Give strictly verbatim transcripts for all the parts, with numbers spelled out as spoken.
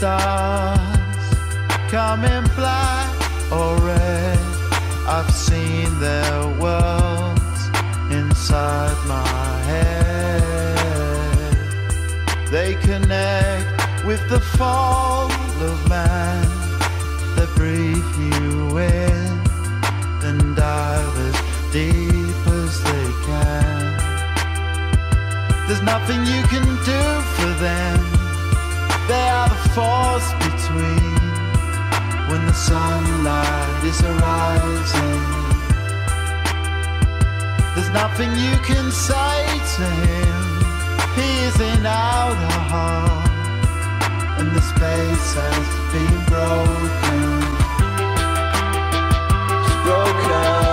stars come in black or red. I've seen their worlds inside my head. They connect with the fall of man. They breathe you in and dive as deep as they can. There's nothing you can do for them. They are the force between when the sunlight is arising. There's nothing you can say to him. He is in outer heart, and the space has been broken. It's broken.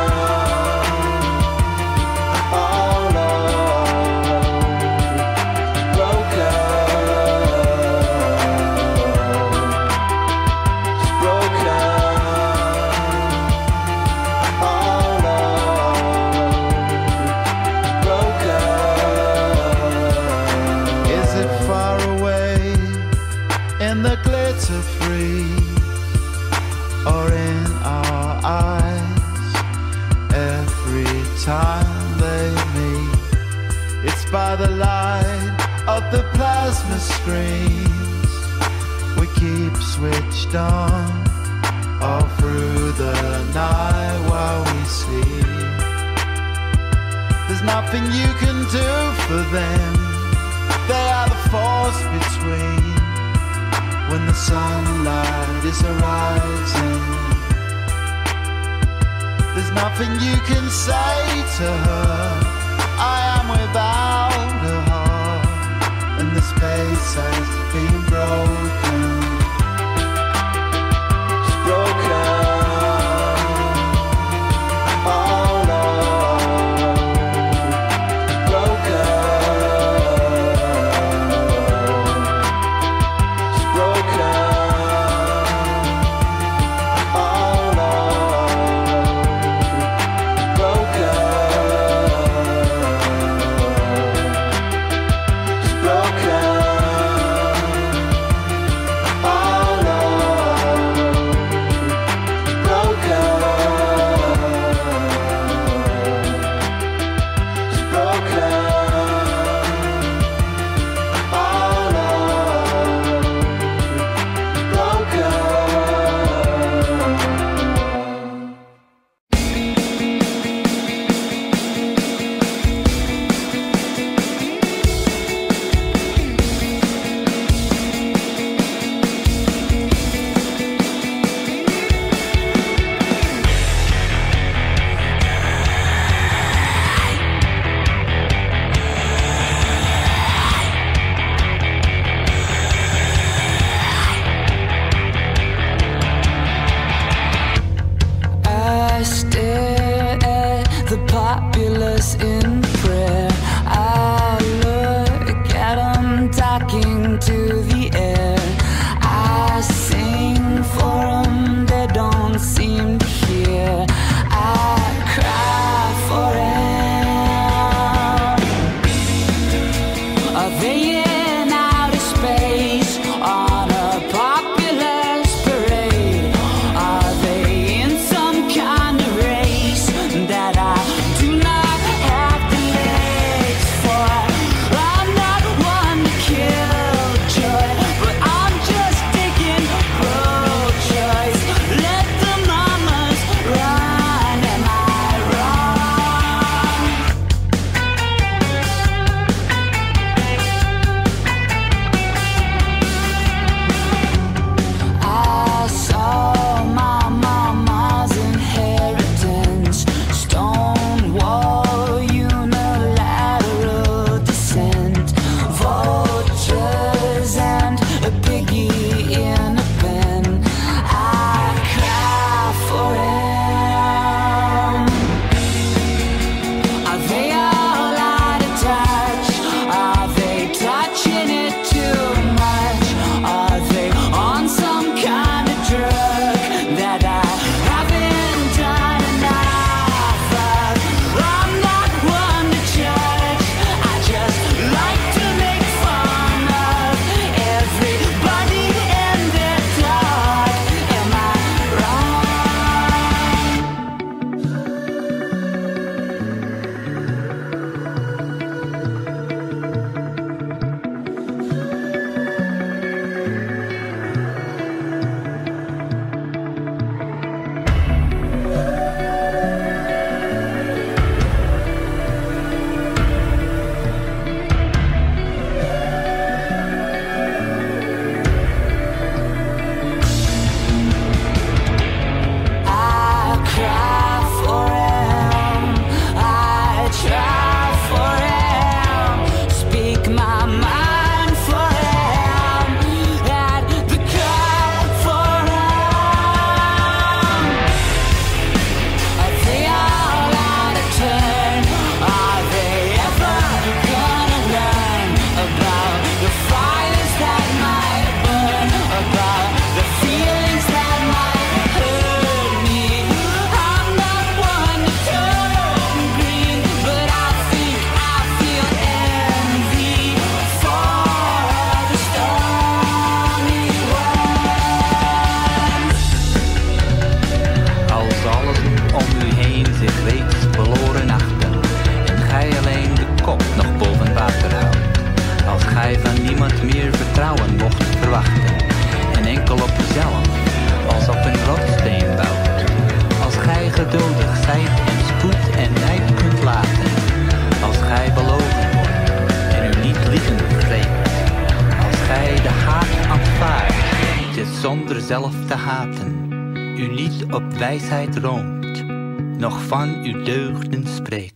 Free or in our eyes every time they meet. It's by the light of the plasma screens we keep switched on all through the night while we sleep. There's nothing you can do for them. They are the force between when the sunlight is arising. There's nothing you can say to her. I am without a heart, and the space has been broken. It's broken. That I do not have geduldig zijt en spoed en nijd kunt laten, als gij belogen wordt en u niet liegen vreemd, als gij de haat aanvaardt, het zonder zelf te haten, u niet op wijsheid roomt, nog van uw deugden spreekt.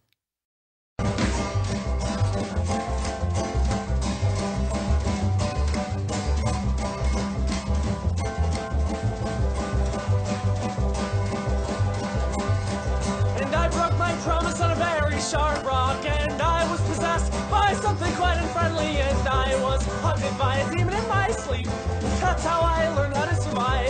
Sharp rock, and I was possessed by something quite unfriendly, and I was hunted by a demon in my sleep. That's how I learned how to survive.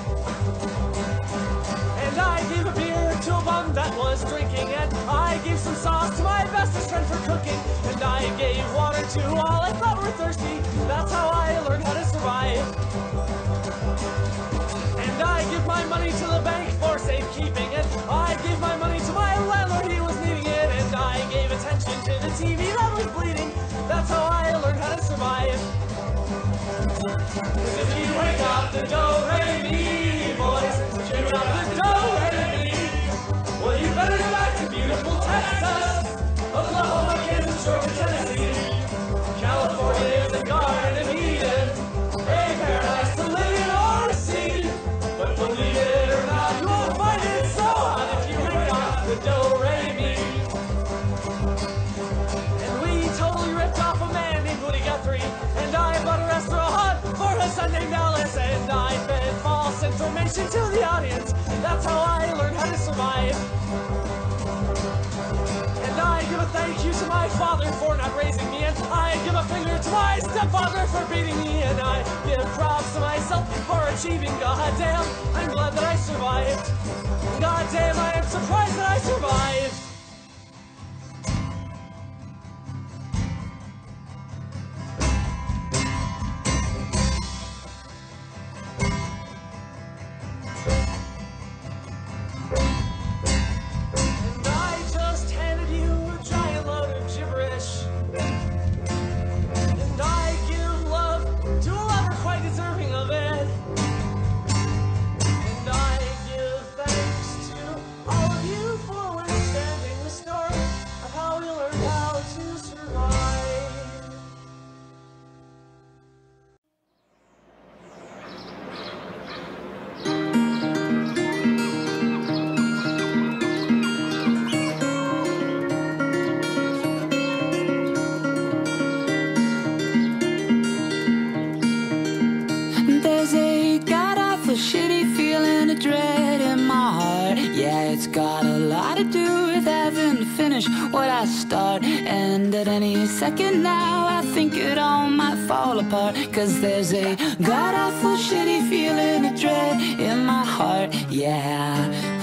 And I gave a beer to a bum that was drinking, and I gave some sauce to my bestest friend for cooking, and I gave water to all I thought were thirsty. That's how I learned how to survive. And I give my money to the bank for safekeeping, and I gave my money to my landlord, he was needing it, and I gave attention to the T V that was bleeding. That's how I learned how to survive. Cause if you wake up the do-re-mi, boys, check out the do-re-mi. Well, you better go back to beautiful Texas, Oklahoma, Kansas, Georgia, Tennessee. California is a garden of Eden, a paradise to live in or see. But believe it or not, you won't find it so hot if you wake up the do-re-mi. And we totally ripped off a man named Woody Guthrie, and I bought a restaurant for a son named Alice, and I fed false information to the audience. That's how I learned how to survive. And I give a thank you to my father for not raising me, and I give a finger to my stepfather for beating me, and I give props to myself for achieving. Goddamn, I'm glad that I survived. Goddamn, I am surprised that I survived. What I start, and at any second now I think it all might fall apart, cause there's a god-awful shitty feeling of dread in my heart, yeah.